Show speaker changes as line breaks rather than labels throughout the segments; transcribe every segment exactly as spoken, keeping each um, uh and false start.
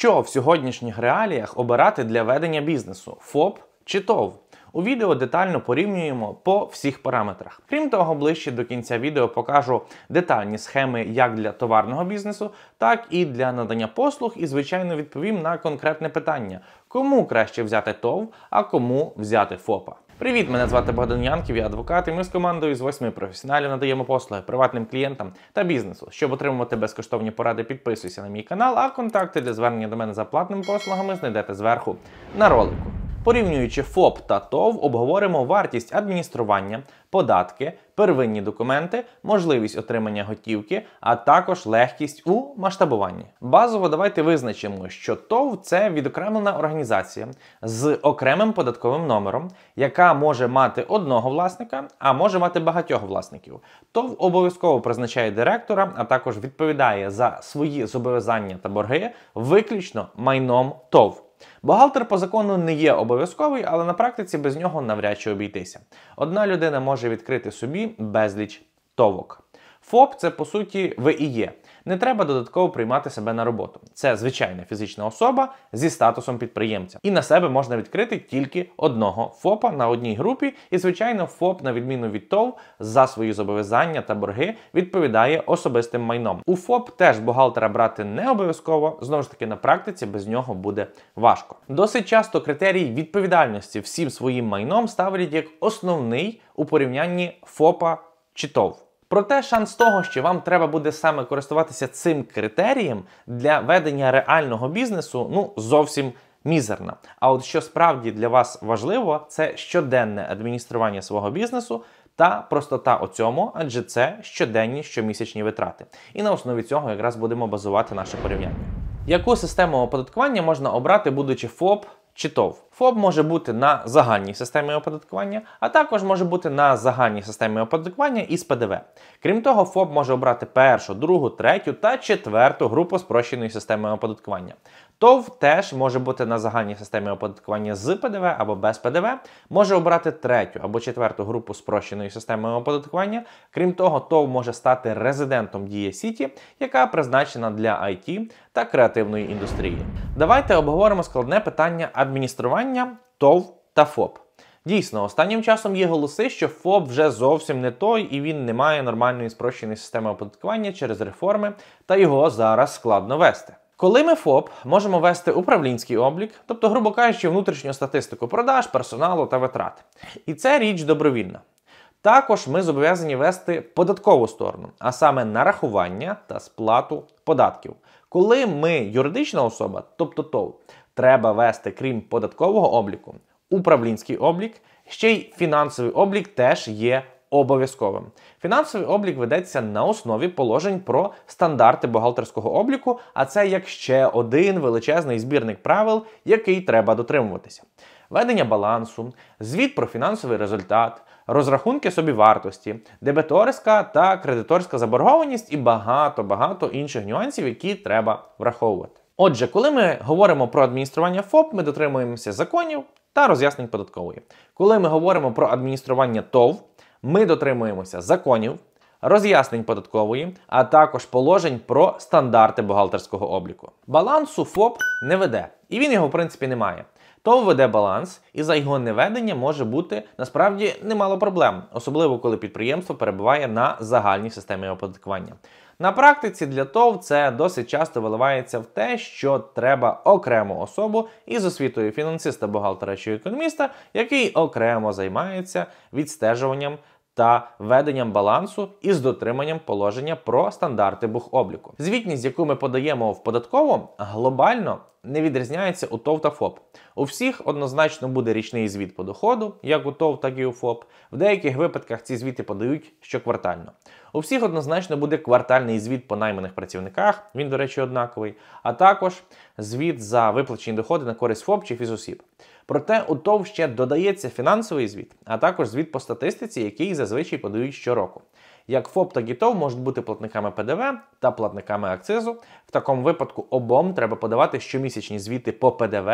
Що в сьогоднішніх реаліях обирати для ведення бізнесу – ФОП чи ТОВ? У відео детально порівнюємо по всіх параметрах. Крім того, ближче до кінця відео покажу детальні схеми як для товарного бізнесу, так і для надання послуг і, звичайно, відповім на конкретне питання – кому краще взяти ТОВ, а кому взяти ФОПа. Привіт, мене звати Богдан Янків, я адвокат, і ми з командою з восьми професіоналів надаємо послуги приватним клієнтам та бізнесу. Щоб отримувати безкоштовні поради, підписуйся на мій канал, а контакти для звернення до мене за платними послугами знайдете зверху на ролику. Порівнюючи ФОП та ТОВ, обговоримо вартість адміністрування, податки, первинні документи, можливість отримання готівки, а також легкість у масштабуванні. Базово давайте визначимо, що ТОВ – це відокремлена організація з окремим податковим номером, яка може мати одного власника, а може мати багатьох власників. ТОВ обов'язково призначає директора, а також відповідає за свої зобов'язання та борги виключно майном ТОВ. Бухгалтер по закону не є обов'язковий, але на практиці без нього навряд чи обійтися. Одна людина може відкрити собі безліч ТОВок. ФОП – це, по суті, ви і є. Не треба додатково приймати себе на роботу. Це звичайна фізична особа зі статусом підприємця. І на себе можна відкрити тільки одного ФОПа на одній групі. І, звичайно, ФОП, на відміну від ТОВ, за свої зобов'язання та борги відповідає особистим майном. У ФОП теж бухгалтера брати не обов'язково, знову ж таки, на практиці без нього буде важко. Досить часто критерій відповідальності всім своїм майном ставлять як основний у порівнянні ФОПа чи ТОВ. Проте шанс того, що вам треба буде саме користуватися цим критерієм для ведення реального бізнесу, ну, зовсім мізерна. А от що справді для вас важливо, це щоденне адміністрування свого бізнесу та простота у цьому, адже це щоденні, щомісячні витрати. І на основі цього якраз будемо базувати наше порівняння. Яку систему оподаткування можна обрати, будучи ФОП чи ТОВ? ФОП може бути на загальній системі оподаткування, а також може бути на загальній системі оподаткування із ПДВ. Крім того, ФОП може обрати першу, другу, третю та четверту групу спрощеної системи оподаткування. ТОВ теж може бути на загальній системі оподаткування з ПДВ або без ПДВ, може обрати третю або четверту групу спрощеної системи оподаткування. Крім того, ТОВ може стати резидентом Дія Сіті, яка призначена для ай ті та креативної індустрії. Давайте обговоримо складне питання адміністрування ТОВ та ФОП. Дійсно, останнім часом є голоси, що ФОП вже зовсім не той і він не має нормальної спрощеної системи оподаткування через реформи, та його зараз складно вести. Коли ми ФОП можемо вести управлінський облік, тобто, грубо кажучи, внутрішню статистику продаж, персоналу та витрат. І це річ добровільна. Також ми зобов'язані вести податкову сторону, а саме нарахування та сплату податків. Коли ми юридична особа, тобто ТОВ, треба вести, крім податкового обліку, управлінський облік, ще й фінансовий облік теж є обов'язковим. Фінансовий облік ведеться на основі положень про стандарти бухгалтерського обліку, а це як ще один величезний збірник правил, який треба дотримуватися. Ведення балансу, звіт про фінансовий результат, розрахунки собівартості, дебіторська та кредиторська заборгованість і багато-багато інших нюансів, які треба враховувати. Отже, коли ми говоримо про адміністрування ФОП, ми дотримуємося законів та роз'яснень податкової. Коли ми говоримо про адміністрування ТОВ, ми дотримуємося законів, роз'яснень податкової, а також положень про стандарти бухгалтерського обліку. Балансу ФОП не веде, і він його в принципі не має. ТОВ веде баланс, і за його неведення може бути насправді немало проблем, особливо коли підприємство перебуває на загальній системі оподаткування. На практиці для ТОВ це досить часто виливається в те, що треба окрему особу із освітою фінансиста, бухгалтера чи економіста, який окремо займається відстежуванням та веденням балансу із дотриманням положення про стандарти бухобліку. Звітність, яку ми подаємо в податкову, глобально не відрізняється у ТОВ та ФОП. У всіх однозначно буде річний звіт по доходу, як у ТОВ, так і у ФОП. В деяких випадках ці звіти подають щоквартально. У всіх однозначно буде квартальний звіт по найманих працівниках, він, до речі, однаковий, а також звіт за виплачені доходи на користь ФОП чи фізосіб. Проте у ТОВ ще додається фінансовий звіт, а також звіт по статистиці, який зазвичай подають щороку. Як ФОП, так і ТОВ можуть бути платниками ПДВ та платниками акцизу. В такому випадку обом треба подавати щомісячні звіти по ПДВ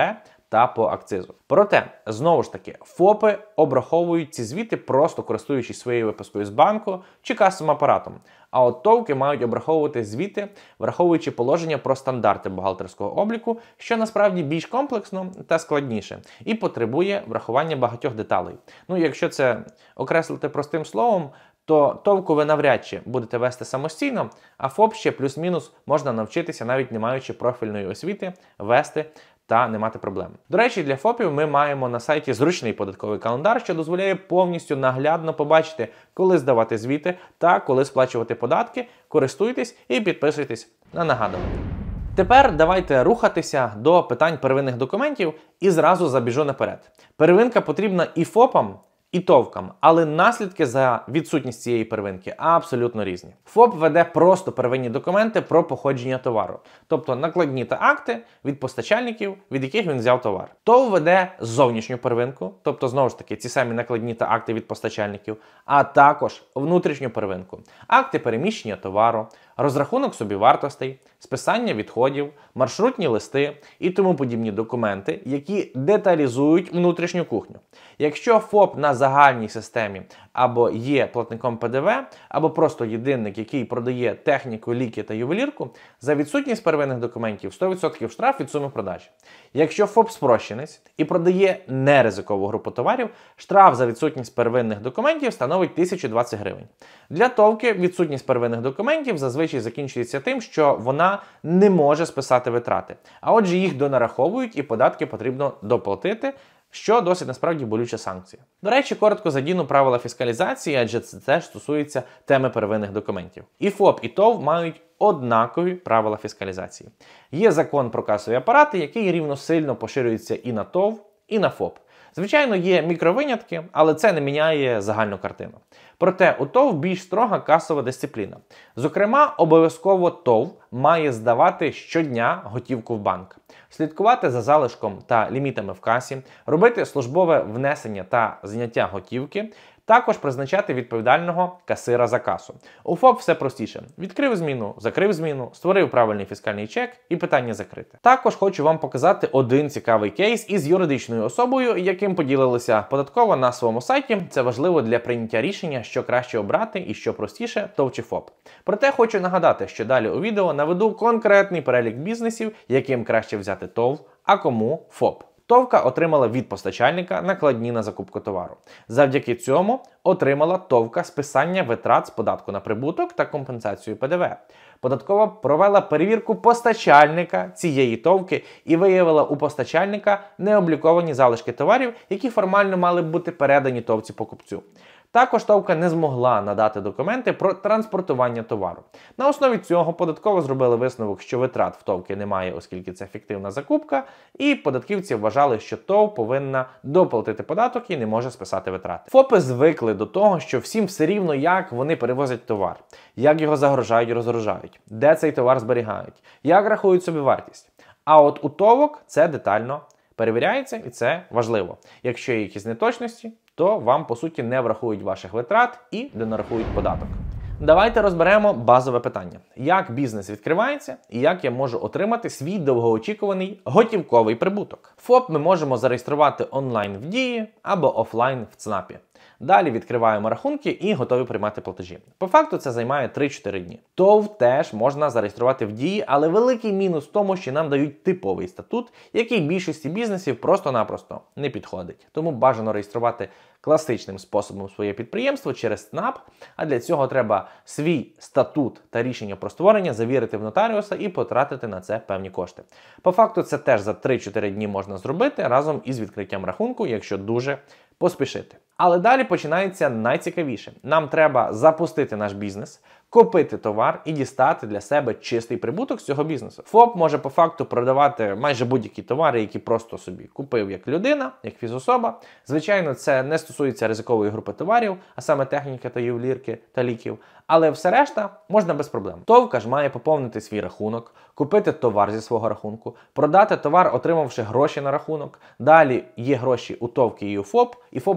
та по акцизу. Проте, знову ж таки, ФОПи обраховують ці звіти, просто користуючись своєю випискою з банку чи касовим апаратом. А от ТОВки мають обраховувати звіти, враховуючи положення про стандарти бухгалтерського обліку, що насправді більш комплексно та складніше, і потребує врахування багатьох деталей. Ну, якщо це окреслити простим словом, то ТОВку ви навряд чи будете вести самостійно, а ФОП ще плюс-мінус можна навчитися, навіть не маючи профільної освіти, вести та не мати проблем. До речі, для ФОПів ми маємо на сайті зручний податковий календар, що дозволяє повністю наглядно побачити, коли здавати звіти та коли сплачувати податки. Користуйтесь і підписуйтесь на нагадування. Тепер давайте рухатися до питань первинних документів і зразу забіжу наперед. Первинка потрібна і ФОПам, і ТОВкам, але наслідки за відсутність цієї первинки абсолютно різні. ФОП веде просто первинні документи про походження товару, тобто накладні та акти від постачальників, від яких він взяв товар. ТОВ веде зовнішню первинку, тобто, знову ж таки, ці самі накладні та акти від постачальників, а також внутрішню первинку, акти переміщення товару, розрахунок собівартостей, списання відходів, маршрутні листи і тому подібні документи, які деталізують внутрішню кухню. Якщо ФОП на загальній системі або є платником ПДВ, або просто єдинник, який продає техніку, ліки та ювелірку, за відсутність первинних документів сто відсотків штраф від суми продажі. Якщо ФОП спрощенець і продає неризикову групу товарів, штраф за відсутність первинних документів становить тисячу двадцять гривень. Для ТОВки відсутність первинних документів зазвичай закінчується тим, що вона не може списати витрати, а отже їх донараховують і податки потрібно доплатити, що досить насправді болюча санкція. До речі, коротко задіну правила фіскалізації, адже це теж стосується теми первинних документів. І ФОП, і ТОВ мають однакові правила фіскалізації. Є закон про касові апарати, який рівносильно поширюється і на ТОВ, і на ФОП. Звичайно, є мікровинятки, але це не міняє загальну картину. Проте у ТОВ більш строга касова дисципліна. Зокрема, обов'язково ТОВ має здавати щодня готівку в банк, слідкувати за залишком та лімітами в касі, робити службове внесення та зняття готівки, також призначати відповідального касира за касу. У ФОП все простіше. Відкрив зміну, закрив зміну, створив правильний фіскальний чек і питання закрите. Також хочу вам показати один цікавий кейс із юридичною особою, яким поділилися податково на своєму сайті. Це важливо для прийняття рішення, що краще обрати і що простіше, ТОВ чи ФОП. Проте хочу нагадати, що далі у відео наведу конкретний перелік бізнесів, яким краще взяти ТОВ, а кому ФОП. ТОВка отримала від постачальника накладні на закупку товару. Завдяки цьому отримала ТОВка списання витрат з податку на прибуток та компенсацію ПДВ. Податкова провела перевірку постачальника цієї ТОВки і виявила у постачальника необліковані залишки товарів, які формально мали б бути передані ТОВці-покупцю. Також ТОВка не змогла надати документи про транспортування товару. На основі цього податково зробили висновок, що витрат в ТОВки немає, оскільки це фіктивна закупка, і податківці вважали, що ТОВ повинна доплатити податок і не може списати витрати. ФОПи звикли до того, що всім все рівно, як вони перевозять товар, як його загружають і розгружають, де цей товар зберігають, як рахують собі вартість. А от у ТОВок це детально перевіряється, і це важливо. Якщо є якісь неточності, то вам, по суті, не врахують ваших витрат і не нарахують податок. Давайте розберемо базове питання. Як бізнес відкривається і як я можу отримати свій довгоочікуваний готівковий прибуток? ФОП ми можемо зареєструвати онлайн в Дії або офлайн в ЦНАПі. Далі відкриваємо рахунки і готові приймати платежі. По факту це займає три-чотири дні. ТОВ теж можна зареєструвати в Дії, але великий мінус в тому, що нам дають типовий статут, який більшості бізнесів просто-напросто не підходить. Тому бажано реєструвати класичним способом своє підприємство через ЦНАП, а для цього треба свій статут та рішення про створення завірити в нотаріуса і потратити на це певні кошти. По факту це теж за три-чотири дні можна зробити разом із відкриттям рахунку, якщо дуже поспішити. Але далі починається найцікавіше. Нам треба запустити наш бізнес, купити товар і дістати для себе чистий прибуток з цього бізнесу. ФОП може по факту продавати майже будь-які товари, які просто собі купив як людина, як фізособа. Звичайно, це не стосується ризикової групи товарів, а саме техніки та ювелірки та ліків. Але все решта можна без проблем. ТОВка ж має поповнити свій рахунок, купити товар зі свого рахунку, продати товар, отримавши гроші на рахунок. Далі є гроші у ТОВки і у ФОП, і ФОП просто пішов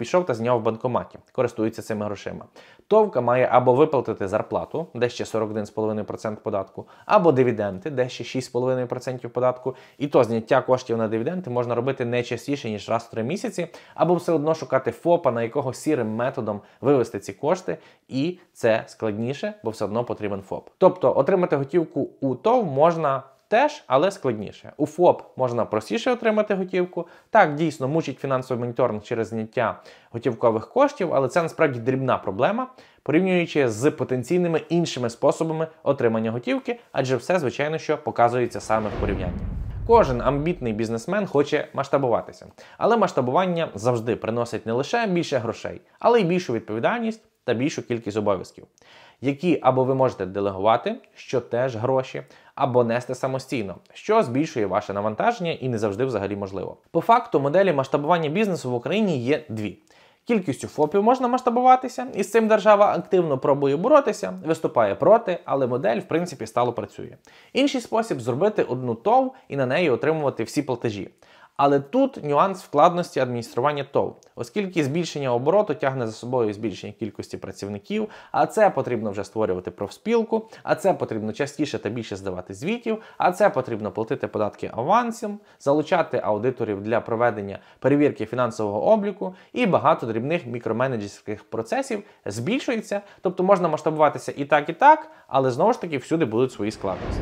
пішов та зняв в банкоматі, користується цими грошима. ТОВка має або виплатити зарплату, де ще сорок один цілих п'ять десятих відсотка податку, або дивіденди, де ще шість цілих п'ять десятих відсотка податку. І то зняття коштів на дивіденди можна робити не частіше, ніж раз в три місяці, або все одно шукати ФОПа, на якого сірим методом вивести ці кошти, і це складніше, бо все одно потрібен ФОП. Тобто отримати готівку у ТОВ можна теж, але складніше. У ФОП можна простіше отримати готівку. Так, дійсно, мучить фінансовий моніторинг через зняття готівкових коштів, але це насправді дрібна проблема, порівнюючи з потенційними іншими способами отримання готівки, адже все, звичайно, що показується саме в порівнянні. Кожен амбітний бізнесмен хоче масштабуватися, але масштабування завжди приносить не лише більше грошей, але й більшу відповідальність та більшу кількість обов'язків, які або ви можете делегувати, що теж гроші, або нести самостійно, що збільшує ваше навантаження і не завжди взагалі можливо. По факту моделі масштабування бізнесу в Україні є дві. Кількістю ФОПів можна масштабуватися, і з цим держава активно пробує боротися, виступає проти, але модель в принципі стало працює. Інший спосіб – зробити одну ТОВ і на неї отримувати всі платежі. Але тут нюанс складності адміністрування ТОВ, оскільки збільшення обороту тягне за собою збільшення кількості працівників, а це потрібно вже створювати профспілку, а це потрібно частіше та більше здавати звітів, а це потрібно платити податки авансом, залучати аудиторів для проведення перевірки фінансового обліку, і багато дрібних мікроменеджерських процесів збільшується, тобто можна масштабуватися і так, і так, але знову ж таки всюди будуть свої складності.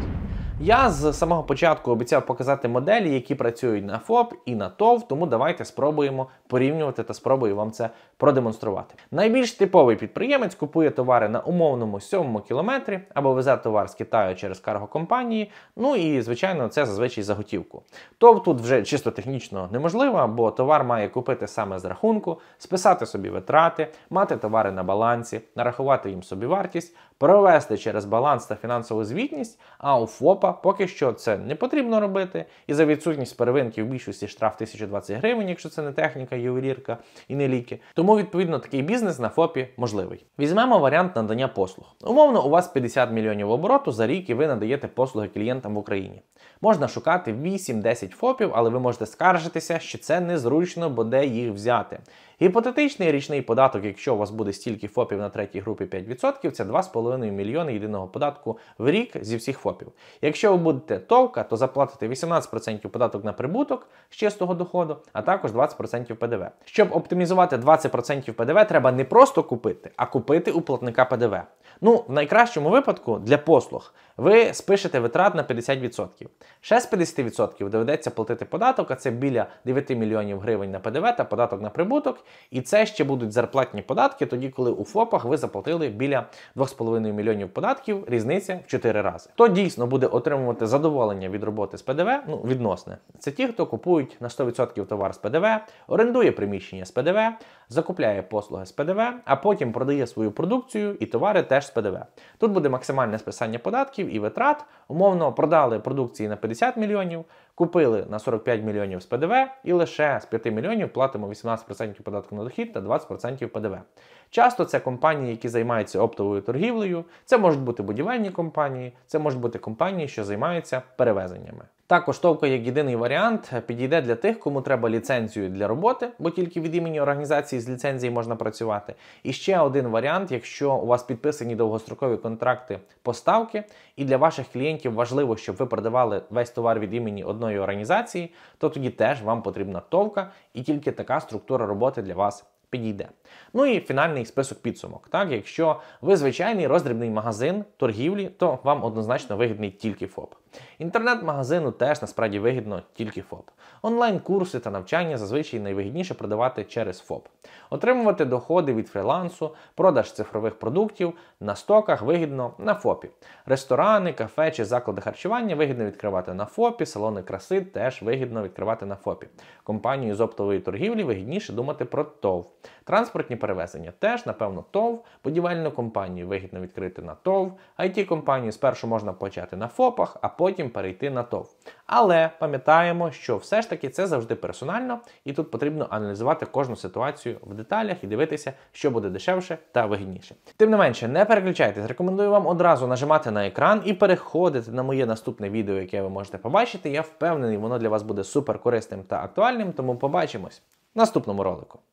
Я з самого початку обіцяв показати моделі, які працюють на ФОП і на ТОВ, тому давайте спробуємо порівнювати та спробую вам це продемонструвати. Найбільш типовий підприємець купує товари на умовному сьомому кілометрі або везе товар з Китаю через каргокомпанії, ну і, звичайно, це зазвичай за готівку. ТОВ тут вже чисто технічно неможливо, бо товар має купити саме з рахунку, списати собі витрати, мати товари на балансі, нарахувати їм собівартість, провести через баланс та фінансову звітність, а у ФОПа поки що це не потрібно робити, і за відсутність первинки в більшості штраф тисяча двадцять гривень, якщо це не техніка, ювелірка і не ліки. Тому, відповідно, такий бізнес на ФОПі можливий. Візьмемо варіант надання послуг. Умовно, у вас п'ятдесят мільйонів обороту за рік і ви надаєте послуги клієнтам в Україні. Можна шукати вісім-десять ФОПів, але ви можете скаржитися, що це незручно, бо де їх взяти. Гіпотетичний річний податок, якщо у вас буде стільки ФОПів на третій групі п'ять відсотків, це два з половиною мільйони єдиного податку в рік зі всіх ФОПів. Якщо ви будете ТОВка, то заплатите вісімнадцять відсотків податок на прибуток з чистого доходу, а також двадцять відсотків ПДВ. Щоб оптимізувати двадцять відсотків ПДВ, треба не просто купити, а купити у платника ПДВ. Ну, в найкращому випадку для послуг ви спишете витрат на п'ятдесят відсотків. Ще з п'ятдесят відсотків доведеться платити податок, а це біля дев'ять мільйонів гривень на ПДВ та податок на прибуток. І це ще будуть зарплатні податки, тоді коли у ФОПах ви заплатили біля двох з половиною мільйонів податків, різниця в чотири рази. Хто дійсно буде отримувати задоволення від роботи з ПДВ, ну, відносне, це ті, хто купують на сто відсотків товар з ПДВ, орендує приміщення з ПДВ, закупляє послуги з ПДВ, а потім продає свою продукцію і товари теж з ПДВ. Тут буде максимальне списання податків і витрат. Умовно, продали продукції на п'ятдесят мільйонів, купили на сорок п'ять мільйонів з ПДВ і лише з п'яти мільйонів платимо вісімнадцять відсотків податку на дохід та двадцять відсотків ПДВ. Часто це компанії, які займаються оптовою торгівлею, це можуть бути будівельні компанії, це можуть бути компанії, що займаються перевезеннями. Також ТОВка як єдиний варіант підійде для тих, кому треба ліцензію для роботи, бо тільки від імені організації з ліцензією можна працювати. І ще один варіант, якщо у вас підписані довгострокові контракти поставки, і для ваших клієнтів важливо, щоб ви продавали весь товар від імені одної організації, то тоді теж вам потрібна ТОВка, і тільки така структура роботи для вас підійде. Ну і фінальний список підсумок. Так, якщо ви звичайний роздрібний магазин торгівлі, то вам однозначно вигідний тільки ФОП. Інтернет-магазину теж насправді вигідно тільки ФОП. Онлайн-курси та навчання зазвичай найвигідніше продавати через ФОП. Отримувати доходи від фрілансу, продаж цифрових продуктів на стоках вигідно на ФОПі. Ресторани, кафе чи заклади харчування вигідно відкривати на ФОПі, салони краси теж вигідно відкривати на ФОПі. Компанію з оптової торгівлі вигідніше думати про ТОВ. Транспортні перевезення теж, напевно, ТОВ. Будівельну компанію вигідно відкрити на ТОВ. ай ті-компанію спершу можна почати на ФОПах, а потім перейти на ТОВ. Але пам'ятаємо, що все ж таки це завжди персонально, і тут потрібно аналізувати кожну ситуацію в деталях і дивитися, що буде дешевше та вигідніше. Тим не менше, не переключайтесь, рекомендую вам одразу нажимати на екран і переходити на моє наступне відео, яке ви можете побачити. Я впевнений, воно для вас буде супер корисним та актуальним, тому побачимось в наступному ролику.